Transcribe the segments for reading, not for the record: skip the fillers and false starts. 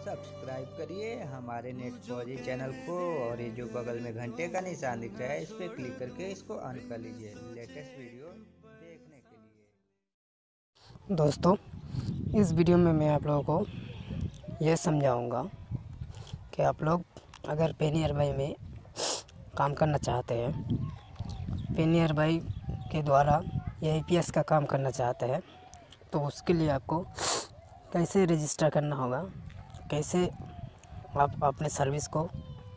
Subscribe करिए हमारे net फौजी चैनल को, और ये जो बगल में घंटे का निशान दिख रहा है इस पर क्लिक करके इसको ऑन कर लीजिए लेटेस्ट वीडियो देखने के लिए। दोस्तों, इस वीडियो में मैं आप लोगों को यह समझाऊंगा कि आप लोग अगर पेनियरबाई में काम करना चाहते हैं, पेनियरबाई के द्वारा या APS का काम करना चाहते हैं, तो उसके लिए आपको कैसे रजिस्टर करना होगा, कैसे आप अपने सर्विस को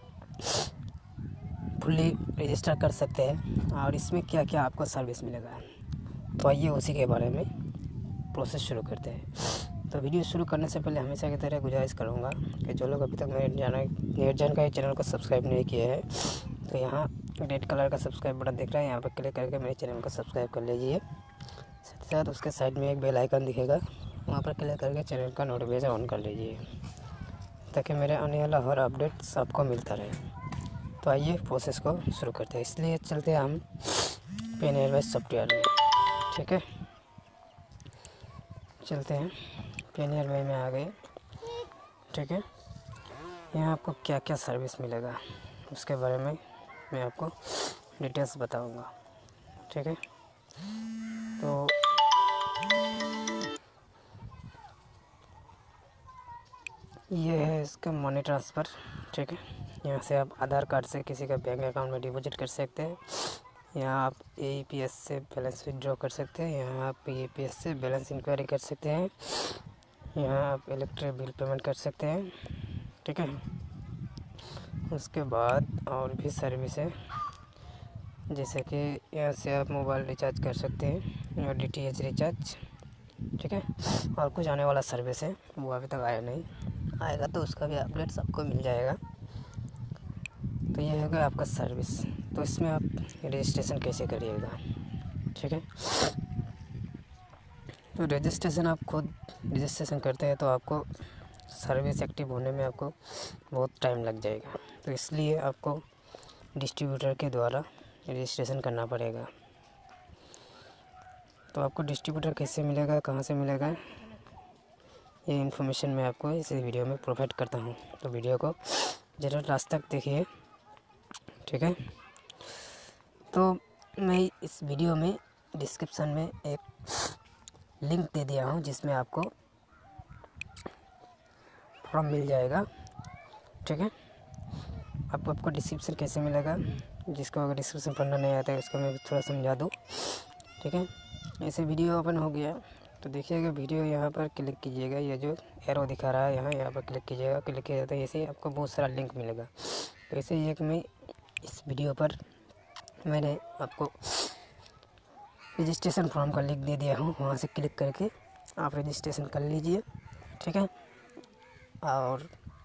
फुल्ली रजिस्टर कर सकते हैं और इसमें क्या क्या आपको सर्विस मिलेगा। तो आइए उसी के बारे में प्रोसेस शुरू करते हैं। तो वीडियो शुरू करने से पहले हमेशा की तरह गुजारिश करूँगा कि जो लोग अभी तक मेरे जानकारी चैनल को सब्सक्राइब नहीं किए हैं तो यहाँ रेड कलर का सब्सक्राइब बटन दिख रहा है, यहाँ पर क्लिक करके मेरे चैनल को सब्सक्राइब कर लीजिए। साथ ही साथ उसके साइड में एक बेल आइकन दिखेगा, वहाँ पर क्लिक करके चैनल का नोटिफिकेशन ऑन कर लीजिए ताकि मेरे आने वाला हर अपडेट्स आपको मिलता रहे। तो आइए प्रोसेस को शुरू करते हैं। इसलिए चलते हैं हम पेनियरबाई सॉफ्टवेयर में। ठीक है, चलते हैं। पेनियरबाई में आ गए। ठीक है, यहाँ आपको क्या क्या सर्विस मिलेगा उसके बारे में मैं आपको डिटेल्स बताऊंगा। ठीक है, तो ये है इसका मनी ट्रांसफ़र। ठीक है, यहाँ से आप आधार कार्ड से किसी का बैंक अकाउंट में डिपॉजिट कर सकते हैं। यहाँ आप APS से बैलेंस विड्रॉ कर सकते हैं। यहाँ आप APS से बैलेंस इंक्वायरी कर सकते हैं। यहाँ आप इलेक्ट्रिक बिल पेमेंट कर सकते हैं। ठीक है, उसके बाद और भी सर्विस है, जैसे कि यहाँ से आप मोबाइल रिचार्ज कर सकते हैं और DTH रिचार्ज। ठीक है, और कुछ आने वाला सर्विस है, वो अभी तक आया नहीं, आएगा तो उसका भी अपडेट्स आपको मिल जाएगा। तो ये होगा आपका सर्विस। तो इसमें आप रजिस्ट्रेशन कैसे करिएगा। ठीक है, तो रजिस्ट्रेशन आप खुद रजिस्ट्रेशन करते हैं तो आपको सर्विस एक्टिव होने में आपको बहुत टाइम लग जाएगा, तो इसलिए आपको डिस्ट्रीब्यूटर के द्वारा रजिस्ट्रेशन करना पड़ेगा। तो आपको डिस्ट्रीब्यूटर कैसे मिलेगा, कहाँ से मिलेगा, ये इन्फॉर्मेशन मैं आपको इस वीडियो में प्रोवाइड करता हूँ। तो वीडियो को ज़रूर लास्ट तक देखिए। ठीक है, तो मैं इस वीडियो में डिस्क्रिप्शन में एक लिंक दे दिया हूँ जिसमें आपको फॉर्म मिल जाएगा। ठीक है, आपको डिस्क्रिप्शन कैसे मिलेगा, जिसको अगर डिस्क्रिप्शन पढ़ना नहीं आता है उसको मैं थोड़ा समझा दूँ। ठीक है, ऐसे वीडियो ओपन हो गया तो देखिएगा वीडियो, यहाँ पर क्लिक कीजिएगा, ये जो एरो दिखा रहा है यहाँ पर क्लिक कीजिएगा। क्लिक किया जाता है ऐसे ही आपको बहुत सारा लिंक मिलेगा। तो ऐसे ही एक मैं इस वीडियो पर मैंने आपको रजिस्ट्रेशन फॉर्म का लिंक दे दिया हूँ, वहाँ से क्लिक करके आप रजिस्ट्रेशन कर लीजिए। ठीक है, और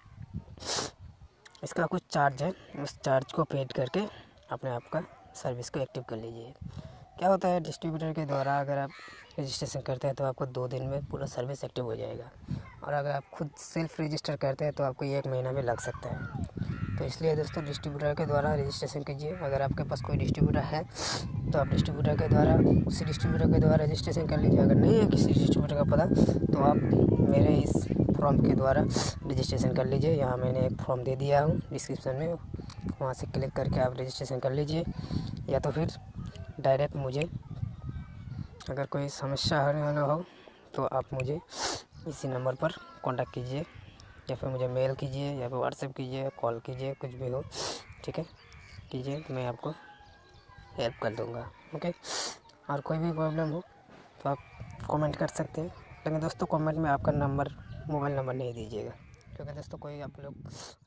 इसका कुछ चार्ज है, उस चार्ज को पेड करके अपने आप का सर्विस को एक्टिव कर लीजिए। क्या होता है, डिस्ट्रीब्यूटर के द्वारा अगर आप रजिस्ट्रेशन करते हैं तो आपको 2 दिन में पूरा सर्विस एक्टिव हो जाएगा, और अगर आप खुद सेल्फ रजिस्टर करते हैं तो आपको 1 महीना भी लग सकता है। तो इसलिए दोस्तों डिस्ट्रीब्यूटर के द्वारा रजिस्ट्रेशन कीजिए। अगर आपके पास कोई डिस्ट्रीब्यूटर है तो आप डिस्ट्रीब्यूटर के द्वारा उसी डिस्ट्रीब्यूटर के द्वारा रजिस्ट्रेशन कर लीजिए। अगर नहीं है किसी डिस्ट्रीब्यूटर का पता तो आप मेरे इस फॉर्म के द्वारा रजिस्ट्रेशन कर लीजिए। यहाँ मैंने एक फॉर्म दे दिया हूँ डिस्क्रिप्शन में, वहाँ से क्लिक करके आप रजिस्ट्रेशन कर लीजिए। या तो फिर डायरेक्ट मुझे अगर कोई समस्या होने वाला हो तो आप मुझे इसी नंबर पर कांटेक्ट कीजिए, या फिर मुझे मेल कीजिए, या फिर व्हाट्सएप कीजिए, कॉल कीजिए, कुछ भी हो। ठीक है, कीजिए तो मैं आपको हेल्प कर दूँगा। ओके, और कोई भी प्रॉब्लम हो तो आप कमेंट कर सकते हैं, लेकिन दोस्तों कमेंट में आपका नंबर, मोबाइल नंबर नहीं दीजिएगा, क्योंकि दोस्तों कोई आप लोग